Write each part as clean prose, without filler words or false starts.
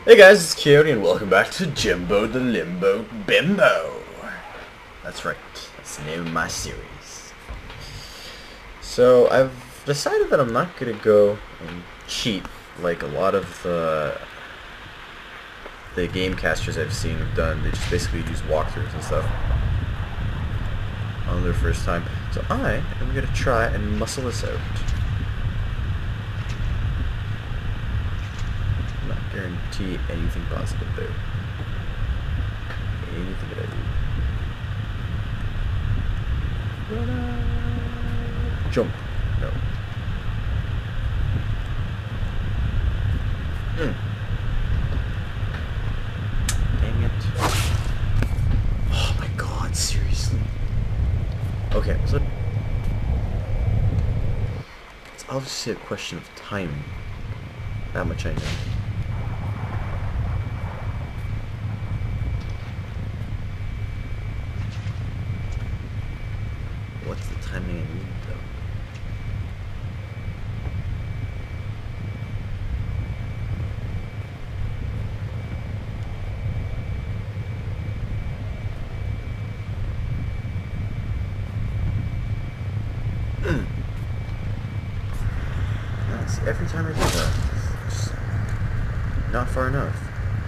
Hey guys, it's Coyote and welcome back to Jimbo the Limbo Bimbo. That's right, that's the name of my series. So I've decided that I'm not going to go and cheat like a lot of the game casters I've seen have done. They just basically use walkthroughs and stuff on their first time. So I am going to try and muscle this out. Guarantee anything positive there. Anything that I do. Jump. No. Dang it. Oh my god, seriously. Okay, so it's obviously a question of time. That much I know. What's the timing I need, though? Nice. Every time I do that, it's just not far enough.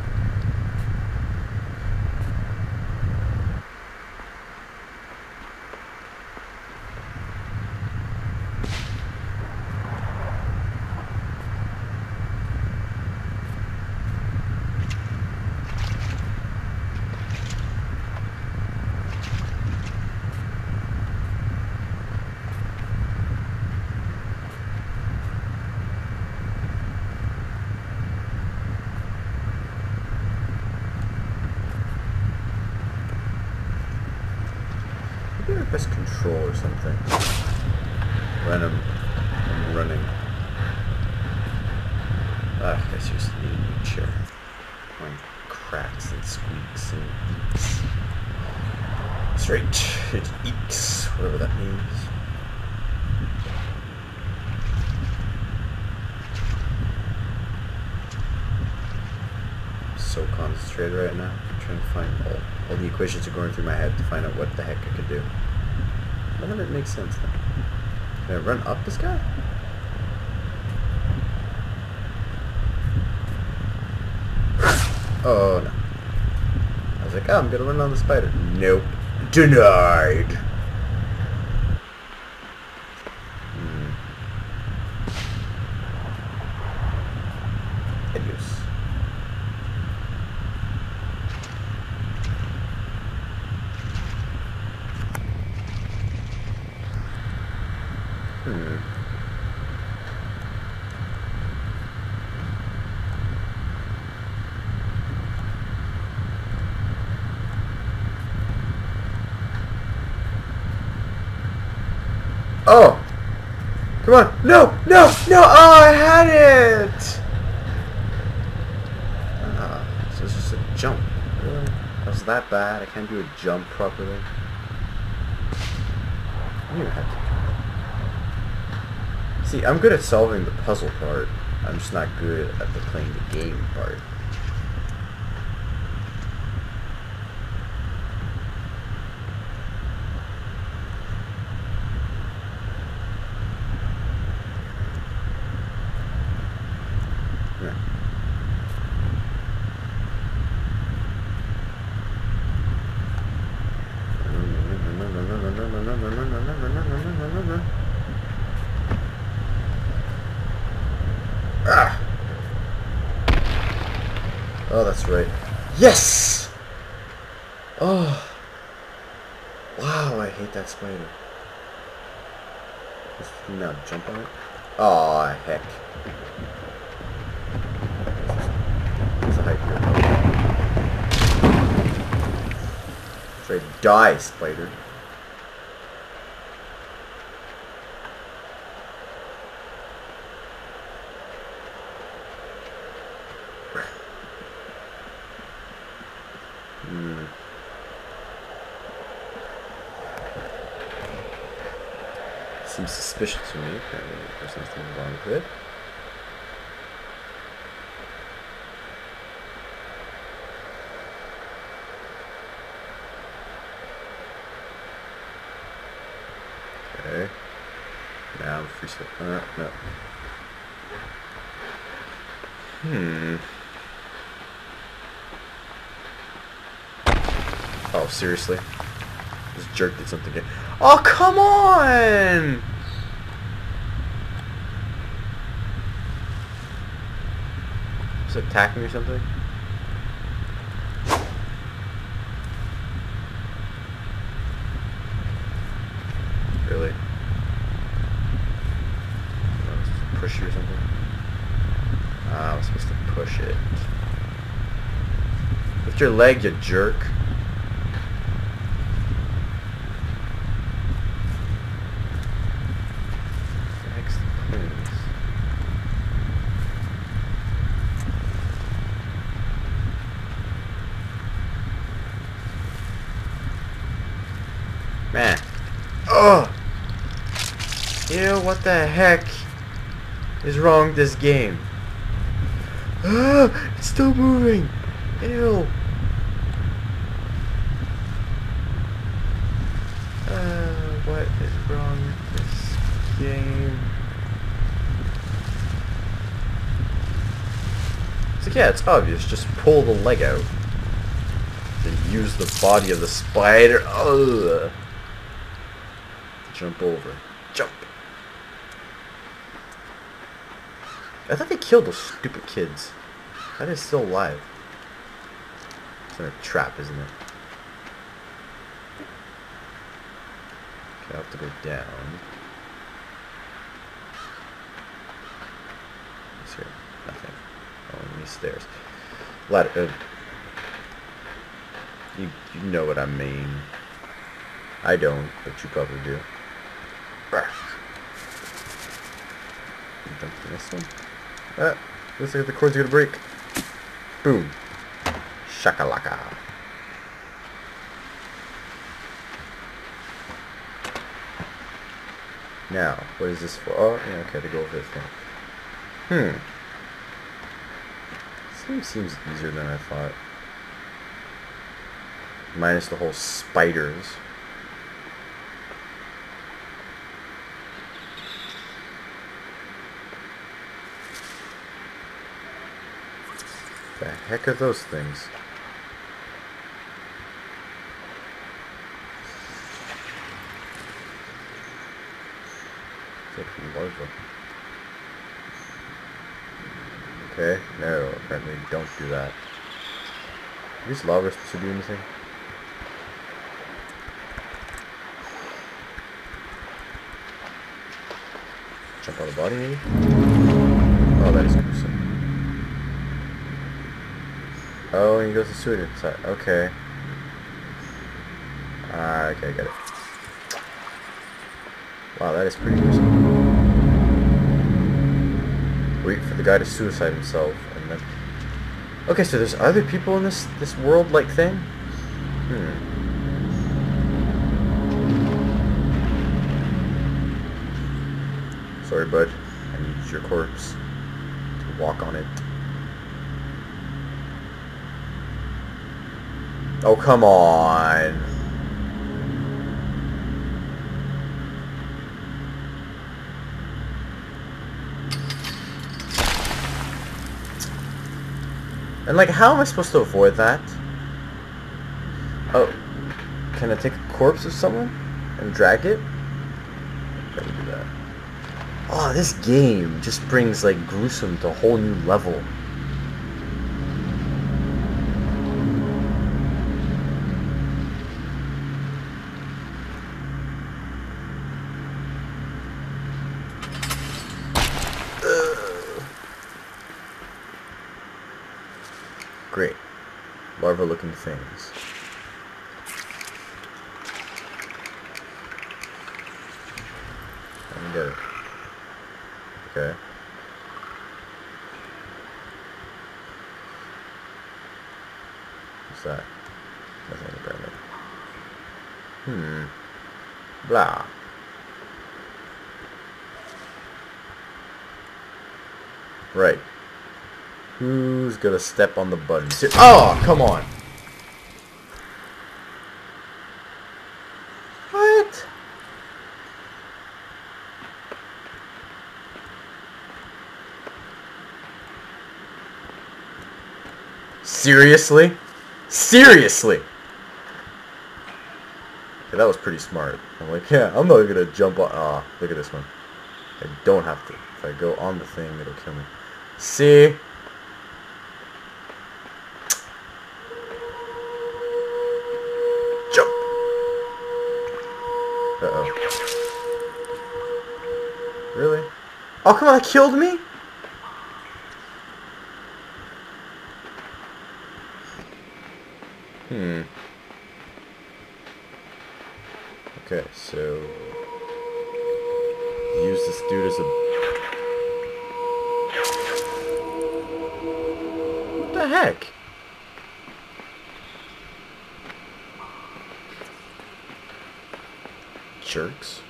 Maybe I press control or something when I'm running. I seriously need a new chair. Mine cracks and squeaks and eeks. That's right, it eeks, whatever that means. I'm so concentrated right now. I'm trying to find all the equations are going through my head to find out what the heck I could do. None of it makes sense then. Can I run up this guy? Oh no. I was like, oh, I'm gonna run on the spider. Nope. Denied. Adios. Oh! Come on! No! No! No! Oh, I had it! So it's just a jump. Really? That was that bad? I can't do a jump properly. I don't even have to. See, I'm good at solving the puzzle part. I'm just not good at the playing the game part. Ah! Oh, that's right. Yes! Oh. Wow, I hate that spider. Let's now jump on it. Oh, heck. There's a height here. That's right. Die, spider. Seems suspicious to me. Apparently there's something wrong with it. Now free spin. No. Oh, seriously? This jerk did something again. Oh, come on! Is it attacking or something? Really? Push you or something? Ah, I was supposed to push it. Lift your leg, you jerk. What the heck's the point? Man. Ugh! Ew, what the heck is wrong with this game? Ah, it's still moving! Ew! What is wrong with this game? It's like, yeah, it's obvious. Just pull the leg out. Then use the body of the spider. Ugh. Jump over. Jump! I thought they killed those stupid kids. How are they still alive? It's in a trap, isn't it? Okay, I'll have to go down. What's here? Nothing. Oh, these stairs. Ladder. You know what I mean. I don't, but you probably do. Jump to this one. Ah, looks like the cord's gonna break. Boom. Shakalaka. Now, what is this for? Oh, yeah, okay, to go over this thing. This seems easier than I thought. Minus the whole spiders. The heck are those things? It's like larva. Okay, no, apparently don't do that. Are these larvae supposed to do anything? Jump on the body, maybe? Oh, that is gruesome. Oh, and he goes to suit inside. Okay. Okay, I get it. Wow, that is pretty gruesome. Wait for the guy to suicide himself, and then... Okay, so there's other people in this world-like thing? Sorry, bud. I need your corpse to walk on it. Oh, come on. And like, how am I supposed to avoid that? Oh, can I take a corpse of someone and drag it? Gotta do that. Oh, this game just brings like gruesome to a whole new level. Great. Larva-looking things. I can get it. Okay. What's that? Nothing apparently. Blah. Right. Who's gonna step on the button? Oh, come on! What? Seriously? Seriously? Okay, that was pretty smart. I'm like, yeah, I'm not gonna jump on. Ah, look at this one. I don't have to. If I go on the thing, it'll kill me. See? Jump. Uh-oh. Really? Oh, come on, that killed me? Okay, so use this dude as a... What the heck? Jerks.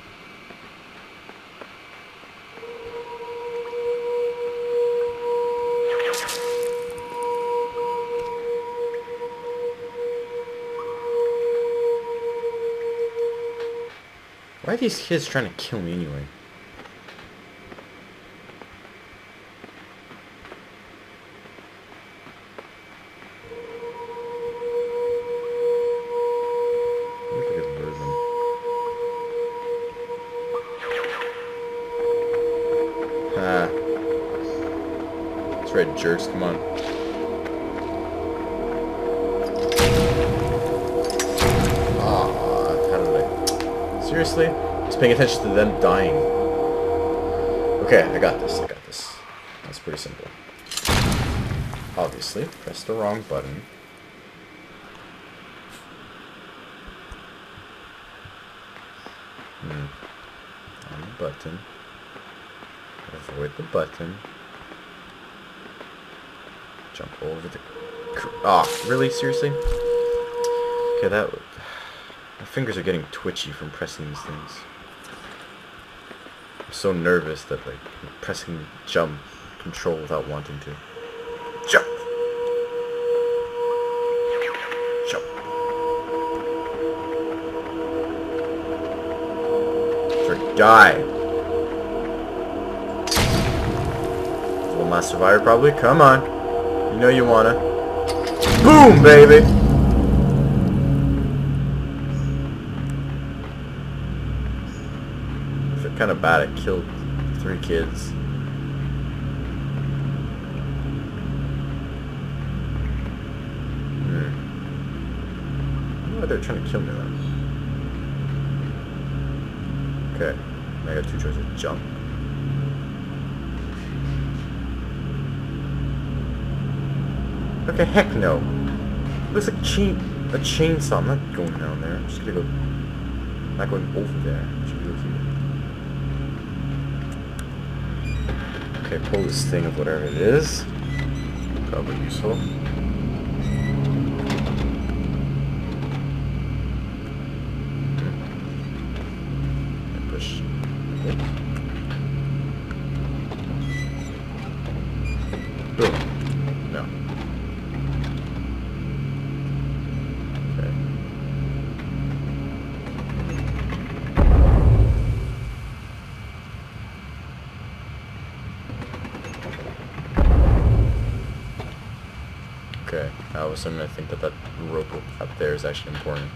Why are these kids trying to kill me anyway? Look at this version. Ah. That's right, jerks, come on. Seriously? Just paying attention to them dying. Okay, I got this. I got this. That's pretty simple. Obviously, press the wrong button. On the button. Avoid the button. Jump over the... Oh, really? Seriously? Okay, that... My fingers are getting twitchy from pressing these things. I'm so nervous that, like, I'm pressing jump control without wanting to. Jump! Jump! Or die! One last survivor, probably. Come on! You know you wanna. Boom, baby! Kind of bad. I killed 3 kids. I don't know why they're trying to kill me though. Okay, I got 2 choices. Jump. Okay, heck no. It looks like a chainsaw. I'm not going down there. I'm just gonna go. I'm not going over there. I'm just gonna go here. Okay, pull this thing of whatever it is. Probably useful. And push. Okay. Boom. No. Okay. Okay, all of a sudden I think that rope up there is actually important.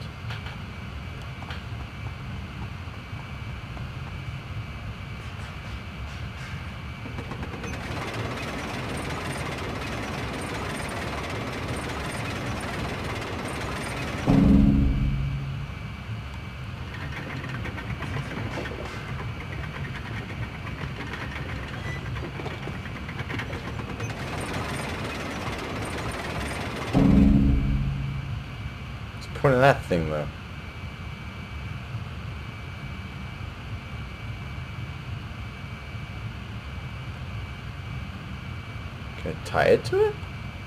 Point of that thing though. Can I tie it to it?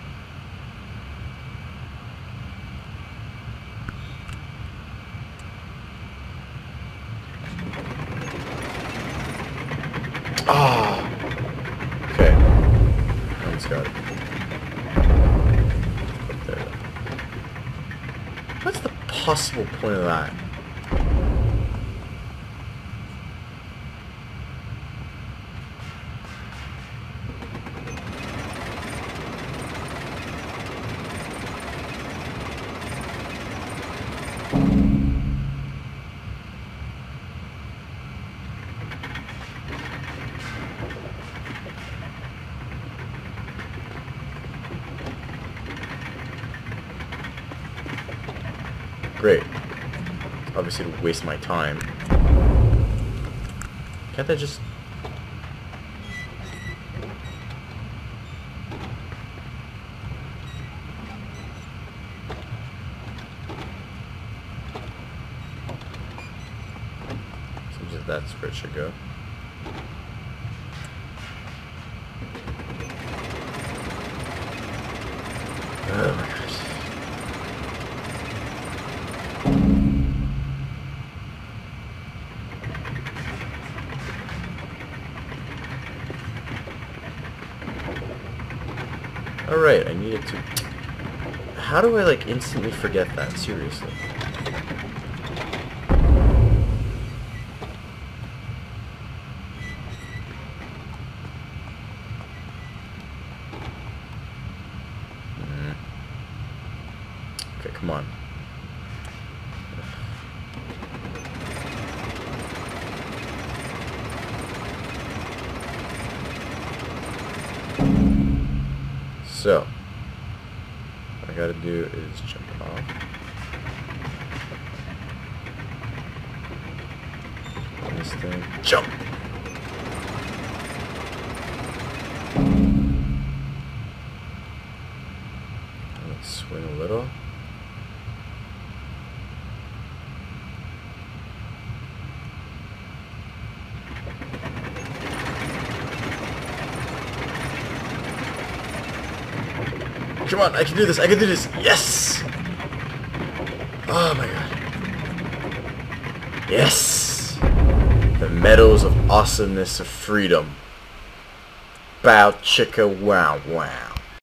Ah. Okay. Almost got it. There. What's the possible point of that? great. Obviously to waste my time. Can't I just... Seems like that's where it should go. Oh my gosh. Alright, I needed to... How do I, like, instantly forget that? Seriously. Okay, come on. So, what I gotta do is jump off. On this thing. Jump! Let's swing a little. Come on, I can do this, I can do this! Yes! Oh my god. Yes! The medals of awesomeness of freedom. Bow chicka wow wow.